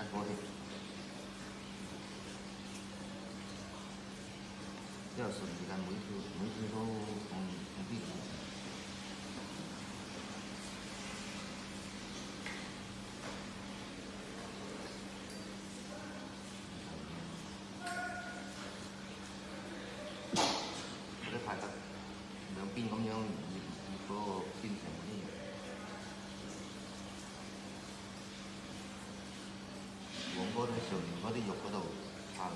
玻璃，要顺時間每次都同地址。嗰啲排得兩邊咁樣，嗰個邊成嗰啲。 黃嗰啲上面嗰啲肉嗰度差。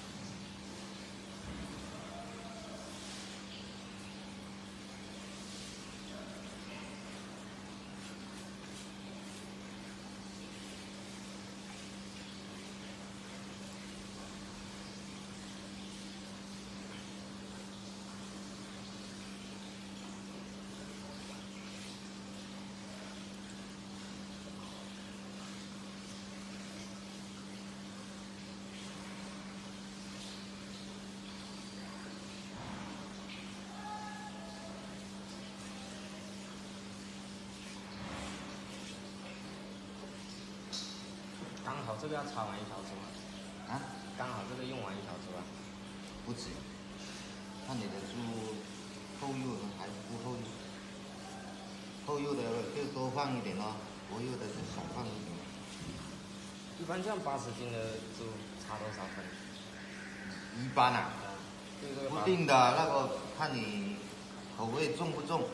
刚好这个要插完一条猪啊！ 啊？ 刚好这个用完一条猪啊？ 不止，看你的猪后幼还是不后幼。后幼的就多放一点咯，薄幼的就少放一点。 一般这样80斤的猪插多少分？ 一般啊，不定的，那个看你口味重不重。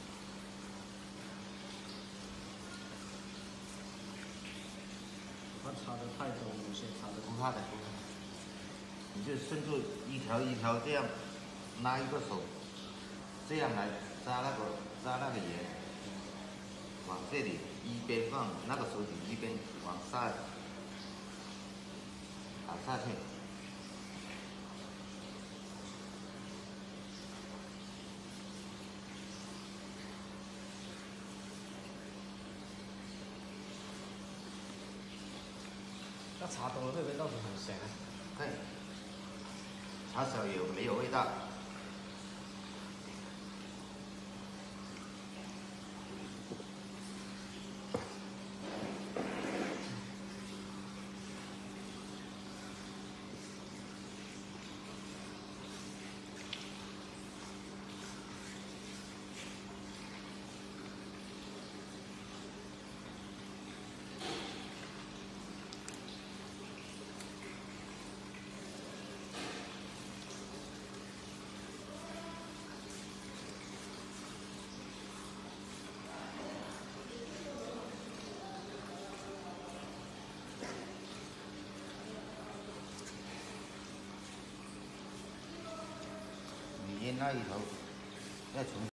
它插的太多，有些插的不怕的，不怕。你就伸出一条一条这样，拉一个手，这样来扎那个盐，往这里一边放，那个手指一边往下打下去。 那插多了会不会到时候很咸啊？ 对，插少有没有味道？里面那一头要重。